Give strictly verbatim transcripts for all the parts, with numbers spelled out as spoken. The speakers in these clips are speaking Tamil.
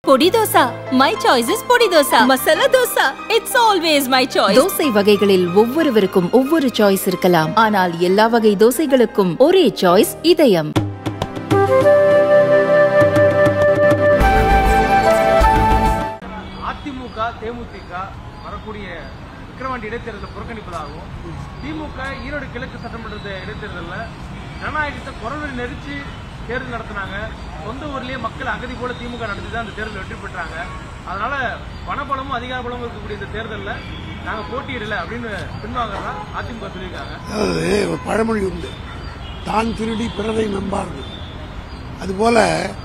பொடி தோசா. My choice is பொடி dosa. Masala dosa. It's always my choice. Dosa வகைகளில் ஒவ்வொருவருக்கும் ஒவ்வொரு சாய்ஸ் இருக்கலாம். ஆனால் எல்லா வகை தோசைகளுக்கும் ஒரே சாய்ஸ் இதயம். அதிமுக தேமுதிக வரக்கூடிய விக்கிரவாண்டி இடைத்தேர்தலை புறக்கணிப்பதாகவும் திமுக ஈரோடு கிழக்கு சட்டமன்ற இடைத்தேர்தலில் ஜனநாயகத்தை குரல் நெரிச்சு தேர்தல் நடத்தினாங்க. சொந்த ஊர்லேயே மக்கள் அகதி போல திமுக நடத்தி தான் அந்த தேர்தல் வெற்றி பெற்றாங்க. அதனால பணபலமும் அதிகார பலமும் இருக்கக்கூடிய இந்த தேர்தலில் நாங்கள் போட்டியிடல அப்படின்னு பின்வாங்க அதிமுக சொல்லியிருக்காங்க. அதாவது ஒரு பழமொழி உண்டு, தான் திருடி பிறரை நம்பார்கள். அதுபோல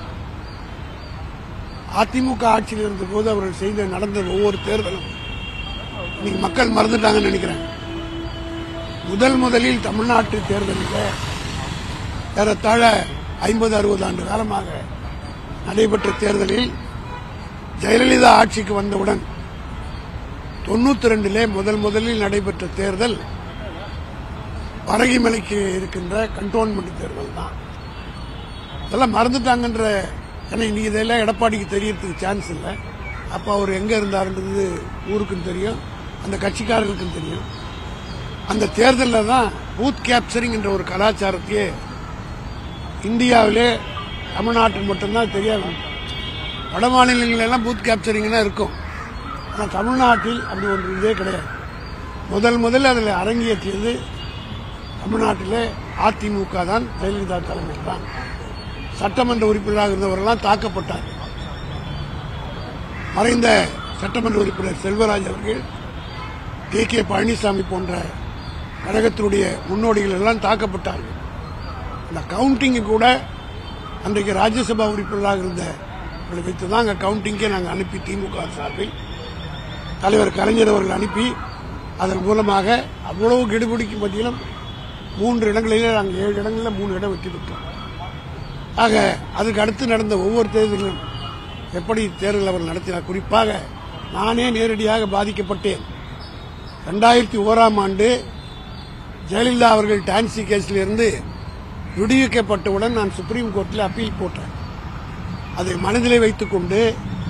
அதிமுக ஆட்சியில் இருந்த போது அவர்கள் செய்த நடந்த ஒவ்வொரு தேர்தலும் இன்னைக்கு மக்கள் மறந்துட்டாங்கன்னு நினைக்கிறேன். முதல் முதலில் தமிழ்நாட்டு தேர்தலில் ஏறத்தாழ ஐம்பது அறுபது ஆண்டு காலமாக நடைபெற்ற தேர்தலில் ஜெயலலிதா ஆட்சிக்கு வந்தவுடன் தொண்ணூத்தி ரெண்டிலே முதல் முதலில் நடைபெற்ற தேர்தல் பரகிமலைக்கு இருக்கின்ற கண்டோன்மெண்ட் தேர்தல் தான். இதெல்லாம் மறந்துட்டாங்கன்ற, ஏன்னா இன்னைக்கு இதெல்லாம் எடப்பாடிக்கு தெரியறதுக்கு சான்ஸ் இல்லை. அப்போ அவர் எங்க இருந்தாருன்றது ஊருக்கும் தெரியும், அந்த கட்சிக்காரர்களுக்கும் தெரியும். அந்த தேர்தலில் தான் பூத் கேப்சரிங் என்ற ஒரு கலாச்சாரத்தையே இந்தியாவிலே தமிழ்நாட்டில் மட்டும்தான் தெரியாது. வட மாநிலங்களெல்லாம் பூத் கேப்சரிங்னா இருக்கும், ஆனால் தமிழ்நாட்டில் அப்படி ஒன்று இதே கிடையாது. முதல் முதல் அதில் அரங்கேற்றியது தமிழ்நாட்டிலே அதிமுக தான், ஜெயலலிதா தலைமையில் தான். சட்டமன்ற உறுப்பினராக இருந்தவரெல்லாம் தாக்கப்பட்டார். மறைந்த சட்டமன்ற உறுப்பினர் செல்வராஜ் அவர்கள், கே கே பழனிசாமி போன்ற கழகத்தினுடைய முன்னோடிகள் எல்லாம் தாக்கப்பட்டார்கள். அந்த கவுண்டிங்கு கூட அன்றைக்கு ராஜ்யசபா உறுப்பினராக இருந்த வைத்து தான் அங்கே கவுண்டிங்கே நாங்கள் அனுப்பி திமுக சார்பில் தலைவர் கலைஞர் அவர்கள் அனுப்பி அதன் மூலமாக அவ்வளவு கெடுபிடிக்கு மத்தியிலும் மூன்று இடங்களிலே நாங்கள் ஏழு இடங்களில் மூணு இடம் வெற்றி பெற்றோம். ஆக அதுக்கு அடுத்து நடந்த ஒவ்வொரு தேர்தலிலும் எப்படி தேர்தல் அவர் நடத்தினார். குறிப்பாக நானே நேரடியாக பாதிக்கப்பட்டேன். ரெண்டாயிரத்தி ஓராம் ஆண்டு ஜெயலலிதா அவர்கள் டான்சி கேஸில் இருந்து விடுவிக்கப்பட்டவுடன் நான் சுப்ரீம் கோர்ட்டில் அப்பீல் போட்டேன். அதை மனதிலே வைத்துக் கொண்டு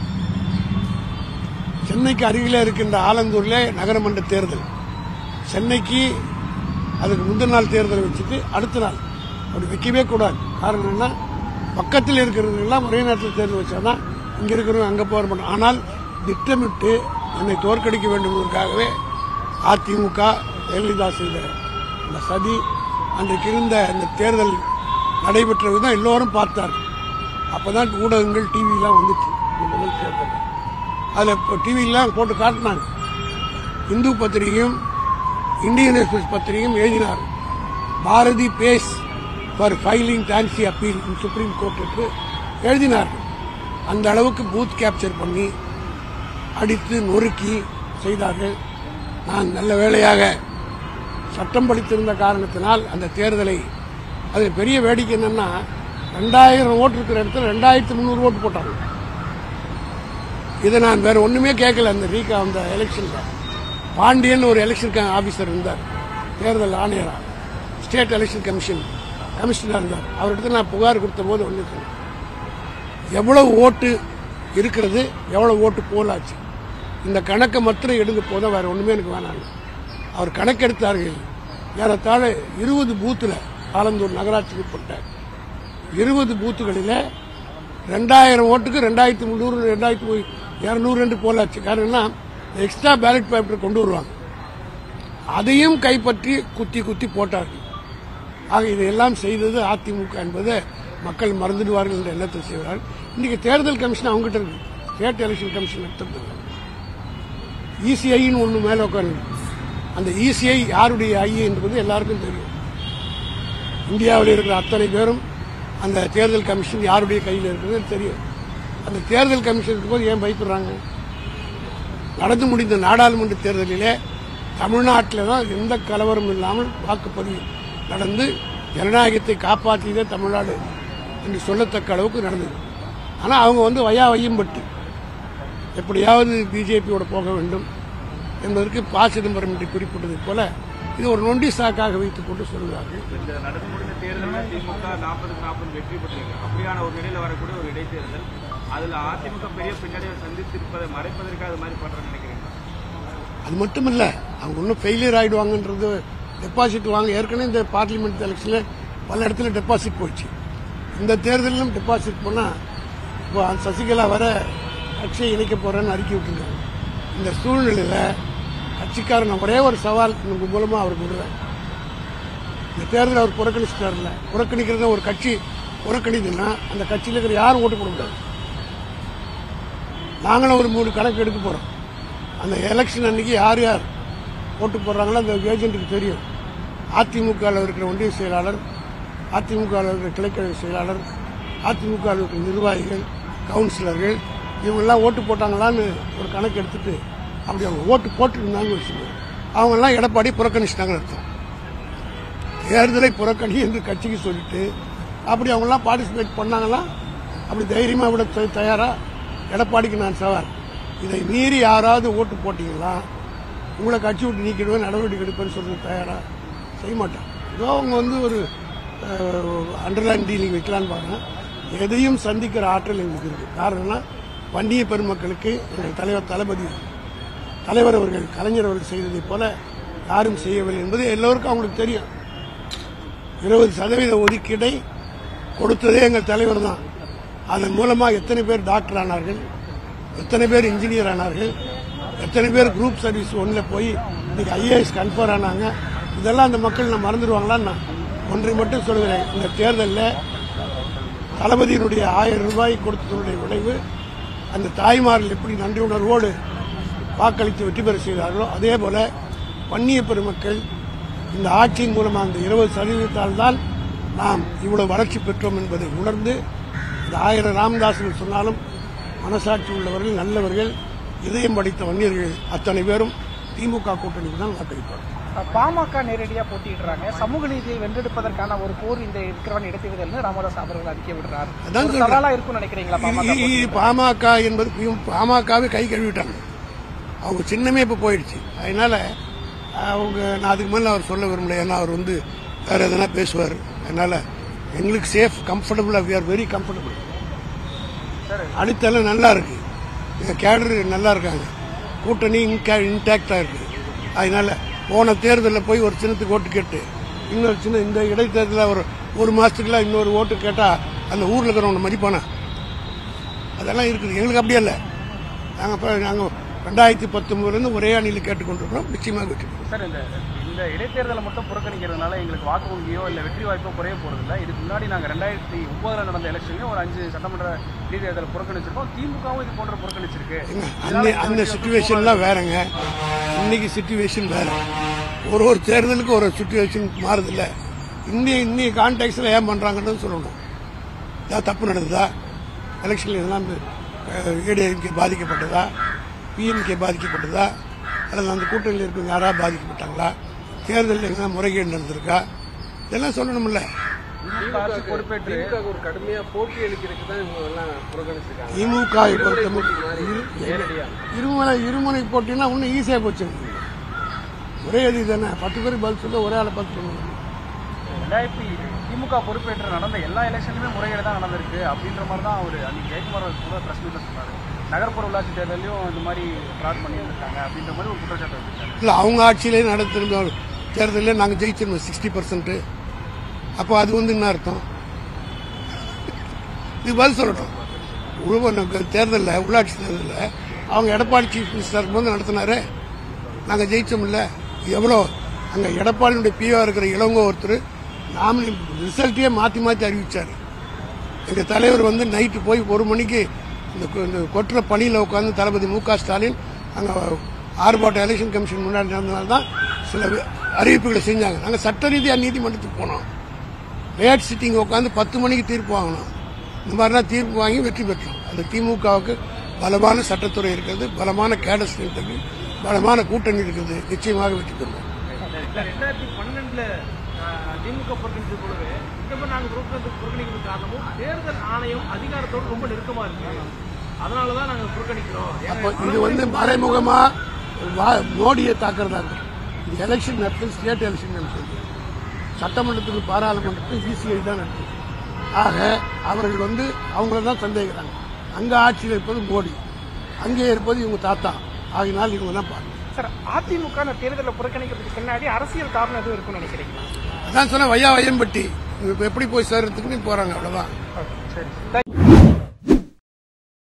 சென்னைக்கு அருகிலே இருக்கின்ற ஆலந்தூரில் நகரமன்ற தேர்தல், சென்னைக்கு அதுக்கு முந்தின நாள் தேர்தலை வச்சுட்டு அடுத்த நாள் அப்படி வைக்கவே கூடாது. காரணம் என்ன, பக்கத்தில் இருக்கிறவங்கெல்லாம் ஒரே நேரத்தில் தேர்தல் வச்சாதான் இங்கே இருக்கிறவங்க அங்கே போக மாட்டோம். ஆனால் திட்டமிட்டு என்னை தோற்கடிக்க வேண்டும் என்பதற்காகவே அதிமுக ஜெயலலிதா செய்த இந்த சதி, அன்றைக்கு இருந்த இந்த தேர்தல் நடைபெற்ற விதம் எல்லோரும் பார்த்தார்கள். அப்பதான் ஊடகங்கள் டிவிலாம் வந்துச்சு. முதல் தேர்தல் அதில் டிவிலாம் போட்டு காட்டினாங்க. இந்து பத்திரிகையும் இந்தியன் எக்ஸ்பிரஸ் பத்திரிகையும் எழுதினார், Bharathi pays for filing TANSI appeal in Supreme கோர்ட்டுக்கு எழுதினார்கள். அந்த அளவுக்கு பூத் கேப்சர் பண்ணி அடித்து நொறுக்கி செய்தார்கள். நான் நல்ல வேளையாக சட்டம் படித்திருந்த காரணத்தினால் அந்த தேர்தலை, அது பெரிய வேடிக்கை என்னன்னா, ரெண்டாயிரம் ஓட்டு இருக்கிற இடத்துல ரெண்டாயிரத்தி முந்நூறு ஓட்டு போட்டாங்க. இதை நான் வேற ஒண்ணுமே கேட்கல. அந்த வீக் அந்த எலெக்ஷன்ல பாண்டியன் ஒரு எலெக்ஷன் ஆபீசர் இருந்தார், தேர்தல் ஆணையரா, ஸ்டேட் எலெக்ஷன் கமிஷன் கமிஷனர் இருந்தார். அவர்கிட்ட நான் புகார் கொடுத்த போது ஒன்று சொன்னேன், எவ்வளவு ஓட்டு இருக்கிறது, எவ்வளவு ஓட்டு போலாச்சு, இந்த கணக்கை மாத்திரம் எடுக்க போதும், வேற ஒண்ணுமே எனக்கு வேணாம். அவர் கணக்கெடுத்தார்கள். ஏறத்தாழ இருபது பூத்துல, ஆலந்தூர் நகராட்சிக்கு உட்பட்ட இருபது பூத்துகளில் ரெண்டாயிரம் ஓட்டுக்கு ரெண்டாயிரத்தி முந்நூறு ரெண்டாயிரத்தி இருநூறு என்று போலாச்சு. காரணம் எக்ஸ்ட்ரா பேலட் பேப்பர் கொண்டு வருவாங்க, அதையும் கைப்பற்றி குத்தி குத்தி போட்டார்கள். ஆக இதையெல்லாம் செய்தது அதிமுக என்பதை மக்கள் மறந்துடுவார்கள் என்ற எண்ணத்தை செய்வார்கள். இன்னைக்கு தேர்தல் கமிஷன் அவங்ககிட்ட இருக்கு, ஸ்டேட் எலெக்ஷன் கமிஷன் எடுத்தது. இசிஐன்னு ஒன்று மேலே உட்காந்து, அந்த இசிஐ யாருடைய ஐ என்பது எல்லாருக்கும் தெரியும். இந்தியாவில் இருக்கிற அத்தனை பேரும் அந்த தேர்தல் கமிஷன் யாருடைய கையில் இருக்கிறது தெரியும். அந்த தேர்தல் கமிஷன் இருக்கும்போது ஏன் பயப்படுறாங்க? நடந்து முடிந்த நாடாளுமன்ற தேர்தலிலே தமிழ்நாட்டில் தான் எந்த கலவரம் இல்லாமல் வாக்குப்பதிவு நடந்து ஜனநாயகத்தை காப்பாற்றியதே தமிழ்நாடு என்று சொல்லத்தக்க அளவுக்கு நடந்தது. ஆனால் அவங்க வந்து வயா வையம்பட்டு எப்படியாவது பிஜேபியோட போக வேண்டும் என்பதற்கு ப. சிதம்பரம் என்று குறிப்பிட்டதை போல இது ஒரு நொண்டி சாக்காக வைத்துக் கொண்டு சொல்கிறார்கள். நடந்து முடிந்த தேர்தலில் திமுக நாற்பதுக்கு நாற்பது வெற்றி பெற்றிருக்கு. அப்படியான ஒரு நிலையில் வரக்கூடிய ஒரு இடைத்தேர்தல் அதுல அதிமுக பெரிய பின்னடைவை சந்தித்திருப்பதை மறைப்பதற்காக அது மாதிரி பண்றேன்னு நினைக்கிறீங்க? அது மட்டும் இல்ல, அவங்க இன்னும் ஃபெயிலியர் ஆயிடுவாங்கன்றது. டெபாசிட் வாங்க ஏற்கனவே இந்த பார்லிமெண்ட் எலெக்ஷன்ல பல இடத்துல டெபாசிட் போயிடுச்சு. இந்த தேர்தலிலும் டெபாசிட் போனா இப்போ சசிகலா வர கட்சியை இணைக்க போறேன்னு அறிக்கை விட்டுருக்காங்க. இந்த சூழ்நிலையில கட்சிக்காரன் ஒரே ஒரு சவால் உங்க மூலமா அவருக்கு விடுறேன். இந்த தேர்தல் அவர் புறக்கணிச்சிட்டாருல, புறக்கணிக்கிறத ஒரு கட்சி புறக்கணிதுன்னா அந்த கட்சியில் இருக்கிற யாரும் ஓட்டு போட முடியாது. நாங்களும் ஒரு மூணு கணக்கு எடுக்க போறோம். அந்த எலெக்ஷன் அன்னைக்கு யார் யார் ஓட்டு போடுறாங்களோ அந்த ஏஜென்ட்டுக்கு தெரியும். அதிமுகவில் இருக்கிற ஒன்றிய செயலாளர், அதிமுகவில் இருக்கிற கிளைக்கழக செயலாளர், அதிமுகவில் இருக்கிற நிர்வாகிகள், கவுன்சிலர்கள் இவங்கெல்லாம் ஓட்டு போட்டாங்களான்னு ஒரு கணக்கு எடுத்துட்டு அப்படி அவங்க ஓட்டு போட்டுருந்தாங்கன்னு வச்சுக்கோங்க, அவங்கெல்லாம் எடப்பாடி புறக்கணிச்சிட்டாங்கன்னு அர்த்தம். தேர்தலை புறக்கணி என்று கட்சிக்கு சொல்லிட்டு அப்படி அவங்கெல்லாம் பார்ட்டிசிபேட் பண்ணாங்களா, அப்படி தைரியமாக விட தயாரா? எடப்பாடிக்கு நான் சவால், இதை மீறி யாராவது ஓட்டு போட்டீங்களா உங்களை கட்சி விட்டு நீக்கிடுவேன், நடவடிக்கை எடுப்பேன்னு சொல்றது தயாரா? செய்ய மாட்டான். ஏதோ அவங்க வந்து ஒரு அண்டர்லைன் டீலிங் வைக்கலான்னு பாருங்க. எதையும் சந்திக்கிற ஆற்றல் எங்களுக்கு இருக்கு. காரணம்னா வன்னிய பெருமக்களுக்கு எங்கள் தலைவர் தளபதி தலைவர் அவர்கள் கலைஞர் அவர்கள் செய்ததை போல யாரும் செய்யவில்லை என்பது எல்லோருக்கும் அவங்களுக்கு தெரியும். இருபது சதவீத ஒதுக்கீடை கொடுத்ததே எங்கள் தலைவர் தான். அதன் மூலமாக எத்தனை பேர் டாக்டர் ஆனார்கள், எத்தனை பேர் இன்ஜினியர் ஆனார்கள், எத்தனை பேர் குரூப் சர்வீஸ் ஒன்றில் போய் இன்னைக்கு ஐஏஎஸ் கன்ஃபர் ஆனாங்க. இதெல்லாம் அந்த மக்கள் நான் மறந்துடுவாங்களான்னு நான் ஒன்றை மட்டும் சொல்கிறேன். இந்த தேர்தலில் தளபதியினுடைய ஆயிரம் ரூபாய் கொடுத்ததனுடைய விளைவு அந்த தாய்மார்கள் எப்படி நன்றி உணர்வோடு வாக்களித்து வெற்றி பெற செய்தார்களோ அதே போல வன்னிய பெருமக்கள் இந்த ஆட்சியின் மூலமாக அந்த இருபது சதவீதத்தால் தான் நாம் இவ்வளவு வளர்ச்சி பெற்றோம் என்பதை உணர்ந்து இந்த ஆயிரம் ராமதாசர்கள் சொன்னாலும் மனசாட்சி உள்ளவர்கள், நல்லவர்கள், இதயம் படித்த வன்னியர்கள் அத்தனை பேரும் திமுக கூட்டணிக்கு தான் வாக்களிப்பார். பாமக நேரடியாக போட்டியிடுறாங்க. சமூக நீதியை வென்றெடுப்பதற்கான ஒரு போர் இந்த இருக்கிறவன் இடத்திவிதல் ராமதாஸ் அவர்கள் அறிக்கை விடுறார். சவாலா இருக்கும்னு நினைக்கிறீங்களா? பாமக என்பது பாமகவே கை கழுவிட்டாங்க. அவங்க சின்னமே இப்ப போயிடுச்சு. அதனால அவங்க நான் அதுக்கு மேல அவர் சொல்ல விரும்பல. ஏன்னா அவர் வந்து வேற எதனா பேசுவார். அதனால எங்களுக்கு சேஃப், கம்ஃபர்டபுளா, வி ஆர் வெரி கம்ஃபர்டபுள். அடித்தளம் நல்லா இருக்கு, கேடர் நல்லா இருக்காங்க, கூட்டணி இன்டாக்டா இருக்கு. அதனால போன தேர்தலில் போய் ஒரு சின்னத்துக்கு ஓட்டு கேட்டு இன்னொரு சின்ன இந்த இடைத்தேர்தலில் ஒரு ஒரு மாசத்துக்குலாம் இன்னொரு ஓட்டு கேட்டா அந்த ஊர்ல இருக்கிறவங்க மதிப்பானா? அதெல்லாம் இருக்குது. எங்களுக்கு அப்படியே இல்லை. நாங்கள் நாங்கள் ரெண்டாயிரத்தி பத்தொன்பதுல இருந்து ஒரே அணியில் கேட்டுக்கொண்டிருக்கிறோம். நிச்சயமாக வெற்றி சார். இந்த இந்த இடைத்தேர்தலை மட்டும் புறக்கணிக்கிறதுனால எங்களுக்கு வாக்கு வங்கியோ இல்லை வெற்றி வாய்ப்போ குறைய போறதில்லை. இதுக்கு முன்னாடி நாங்கள் ரெண்டாயிரத்தி ஒன்பதுல நடந்த எலெக்ஷன்லயும் ஒரு அஞ்சு சட்டமன்ற இடைத்தேர்தலை புறக்கணிச்சிருக்கோம். திமுகவும் இது போன்ற புறக்கணிச்சிருக்கு. அந்த சிச்சுவேஷன்லாம் வேறங்க. இன்னைக்கு சிச்சுவேஷன் வேற. ஒரு ஒரு தேர்தலுக்கு ஒரு சிச்சுவேஷன் மாறுதில்ல. இன்னைய இன்னைய கான்டெக்ட்ல ஏன் பண்றாங்கன்னு சொல்லணும். ஏதாவது தப்பு நடந்ததா? எலெக்ஷன்ல இதெல்லாம் ஏடிஎம்கே பாதிக்கப்பட்டதா, பிஎம்கே பாதிக்கப்பட்டதா, அல்லது அந்த கூட்டணியில் இருக்கிற யாராவது பாதிக்கப்பட்டாங்களா, தேர்தலில் எங்கன்னா முறைகேடு நடந்திருக்கா, இதெல்லாம் சொல்லணும்ல. ஒரு கடுமையா போட்டி அளிக்கிறதுக்கு தான் இவங்க எல்லாம் புறக்கணிச்சிருக்காங்க. திமுக இருமுனை இருமுனை போட்டினா இன்னும் ஈஸியா போச்சு. ஒரே இது தானே, பத்து பேருக்கு பதில் சொல்ல ஒரே ஆளை பார்த்து சொல்லுவாங்க. ரெண்டாயிரத்தி திமுக பொறுப்பேற்று நடந்த எல்லா எலெக்ஷனுமே முறைகேடு தான் நடந்திருக்கு அப்படின்ற மாதிரி தான் அவர் அன்னைக்கு ஜெயக்குமார் கூட பிரஸ் மீட்ல சொன்னாரு. நகர்ப்புற உள்ளாட்சி தேர்தலையும் இந்த மாதிரி ஃப்ராட் பண்ணி இருக்காங்க அப்படின்ற மாதிரி ஒரு குற்றச்சாட்டு வச்சிருக்காங்க. இல்ல, அவங்க ஆட்சியிலே நடத்திருந்த தேர்தலில் நாங்கள் ஜெயிச்சிருந்தோம் சிக்ஸ்டி பர்சன்ட். அப்போ அது வந்து என்ன அர்த்தம்? இது பதில் சொல்லட்டும். தேர்தலில் உள்ளாட்சி தேர்தலில் அவங்க எடப்பாடி சீஃப் மினிஸ்டர் இருக்கும்போது நடத்தினாரு, நாங்கள் ஜெயிச்சோம்ல. எவ்வளோ அங்கே எடப்பாடியுடைய பிஓ இருக்கிற இளங்கோ ஒருத்தர் நாமினி ரிசல்ட்டையே மாற்றி மாற்றி அறிவிச்சார். எங்கள் தலைவர் வந்து நைட்டு போய் ஒரு மணிக்கு இந்த கொற்ற பணியில் உட்காந்து தளபதி மு க ஸ்டாலின் அங்கே ஆர்ப்பாட்டம் எலெக்ஷன் கமிஷன் முன்னாடி நடந்ததுனால்தான் சில அறிவிப்புகளை செஞ்சாங்க. நாங்கள் சட்ட ரீதியாக நீதிமன்றத்துக்கு போனோம். லேட் சிட்டிங் உட்காந்து பத்து மணிக்கு தீர்ப்பு வாங்கணும். இந்த மாதிரிலாம் தீர்ப்பு வாங்கி வெற்றி பெற்றோம். அந்த திமுகவுக்கு பலமான சட்டத்துறை இருக்கிறது, பலமான கேடர் ஸ்ட்ரென்த் இருக்கு, பலமான கூட்டணி இருக்குது. நிச்சயமாக வெற்றி பெறுவோம். ரெண்டாயிரத்தி பன்னெண்டுல திமுக புறக்கணிச்சது போலவே இந்த நாங்கள் புறக்கணிக்கிறது காரணமும் தேர்தல் ஆணையம் அதிகாரத்தோடு ரொம்ப நெருக்கமா இருக்கு. அதனாலதான் நாங்க புறக்கணிக்கிறோம். அப்போ இது வந்து மறைமுகமா மோடியை தாக்குறதா இருக்கும். இது எலெக்ஷன் நடத்தும், ஸ்டேட் எலெக்ஷன் நடத்தும், சட்டமன்றத்துக்கு பாராளுமன்றத்துக்கு இசிஐ தான் நடத்தும். ஆக அவர்கள் வந்து அவங்கள தான் சந்தேகிக்கிறாங்க. அங்க ஆட்சியில் இருப்பது மோடி, அங்கே இருப்பது இவங்க தாத்தா. ஆகினால் இவங்க தான் பாருங்க சார். அதிமுக தேர்தலில் புறக்கணிக்கிறதுக்கு பின்னாடி அரசியல் காரணம் எதுவும் இருக்குன்னு நினைக்கிறீங்களா? அதான் சொன்ன வையா வையம்பட்டி எப்படி போய் சேர்றதுக்குன்னு போறாங்க, அவ்வளவுதான். சரி.